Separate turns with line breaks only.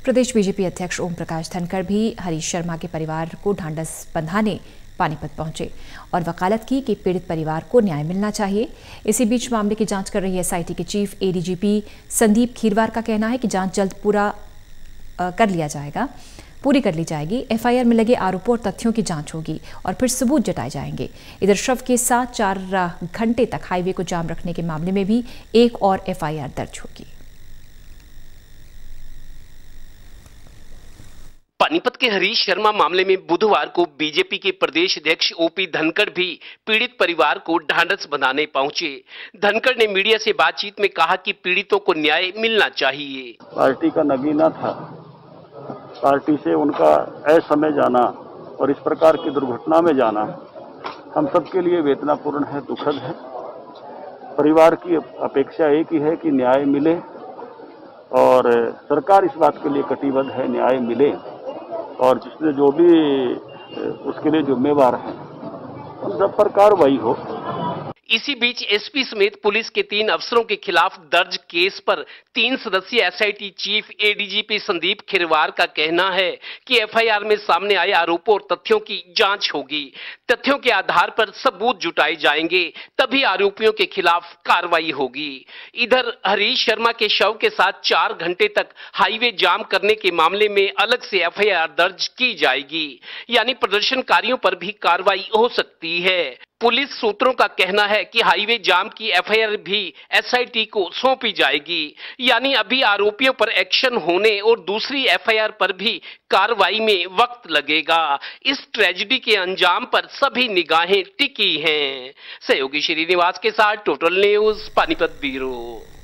प्रदेश BJP अध्यक्ष ओम प्रकाश धनखड़ भी हरीश शर्मा के परिवार को ढांढस बंधाने पानीपत पहुंचे और वकालत की कि पीड़ित परिवार को न्याय मिलना चाहिए। इसी बीच मामले की जांच कर रही एसआईटी के चीफ एडीजीपी संदीप खीरवार का कहना है कि जांच जल्द पूरी कर ली जाएगी। एफआईआर में लगे आरोपों और तथ्यों की जांच होगी और फिर सबूत जुटाए जाएंगे। इधर शव के साथ 4 घंटे तक हाईवे को जाम रखने के मामले में भी एक और एफआईआर दर्ज होगी।
पानीपत के हरीश शर्मा मामले में बुधवार को बीजेपी के प्रदेश अध्यक्ष ओपी धनखड़ भी पीड़ित परिवार को ढांढस बंधाने पहुंचे। धनखड़ ने मीडिया से बातचीत में कहा कि पीड़ितों को न्याय मिलना चाहिए।
पार्टी का नगीना था, पार्टी से उनका असमय जाना और इस प्रकार की दुर्घटना में जाना हम सबके लिए वेदनापूर्ण है, दुखद है। परिवार की अपेक्षा एक ही है कि न्याय मिले और सरकार इस बात के लिए कटिबद्ध है न्याय मिले और जिसने जो भी उसके लिए जिम्मेवार है उन सब पर कार्रवाई हो।
इसी बीच एसपी समेत पुलिस के 3 अफसरों के खिलाफ दर्ज केस पर 3 सदस्यीय SIT chief ADGP Sandeep Khirwar का कहना है कि एफआईआर में सामने आए आरोपों और तथ्यों की जांच होगी। तथ्यों के आधार पर सबूत जुटाए जाएंगे, तभी आरोपियों के खिलाफ कार्रवाई होगी। इधर हरीश शर्मा के शव के साथ 4 घंटे तक हाईवे जाम करने के मामले में अलग से एफआईआर दर्ज की जाएगी, यानी प्रदर्शनकारियों पर भी कार्रवाई हो सकती है। पुलिस सूत्रों का कहना है कि हाईवे जाम की एफआईआर भी एसआईटी को सौंपी जाएगी, यानी अभी आरोपियों पर एक्शन होने और दूसरी एफआईआर पर भी कार्रवाई में वक्त लगेगा। इस ट्रेजेडी के अंजाम पर सभी निगाहें टिकी हैं। सहयोगी श्रीनिवास के साथ टोटल न्यूज पानीपत ब्यूरो।